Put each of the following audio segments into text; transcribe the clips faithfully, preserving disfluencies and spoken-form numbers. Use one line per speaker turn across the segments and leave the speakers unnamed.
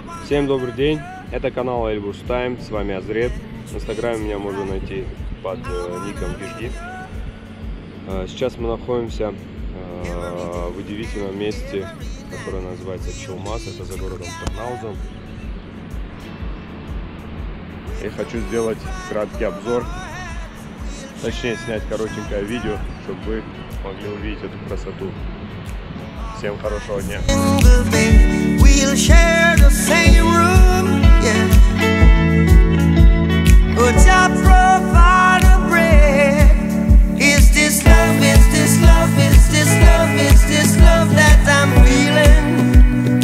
Всем добрый день, это канал Эльбрус Тайм, с вами Азрет. В инстаграме меня можно найти под э, ником Бежгит. Э, сейчас мы находимся э, в удивительном месте, которое называется Чилмас, это за городом Тырнаузом. Я хочу сделать краткий обзор, точнее снять коротенькое видео, чтобы вы могли увидеть эту красоту. Всем хорошего дня. We'll share the same room, yeah. Would I provide a bread? Is this love, is this love, is this love, is this love that I'm feeling?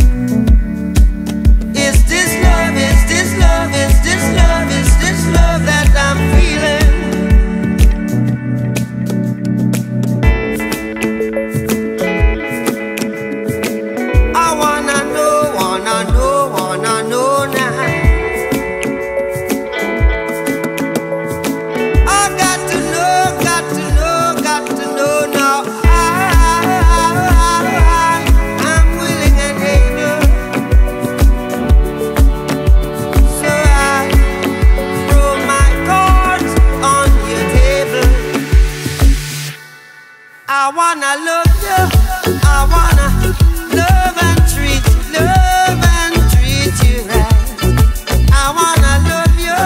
Is this love, is this love, is this love, is this love that I'm feeling? I wanna love you, I wanna love and treat you, love and treat you right. I wanna love you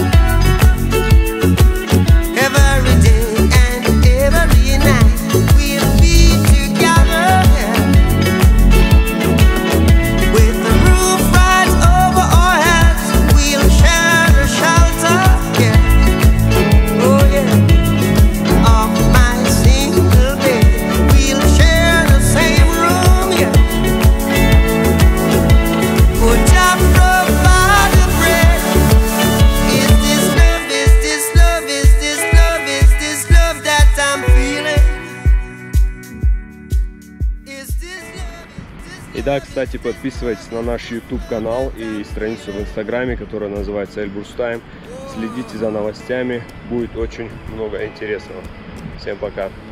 every day and every night. We'll be together, yeah, with the roof right over our heads. We'll share the shelter, yeah, oh yeah, of my single bed. We'll share the same room, yeah. Would I provide the bread? Is this love, is this love, is this love, is this love that I'm feeling? Is this love, is this love? И да, кстати, подписывайтесь на наш YouTube канал и страницу в Инстаграме, которая называется Эльбрус Тайм. Следите за новостями, будет очень много интересного. Всем пока!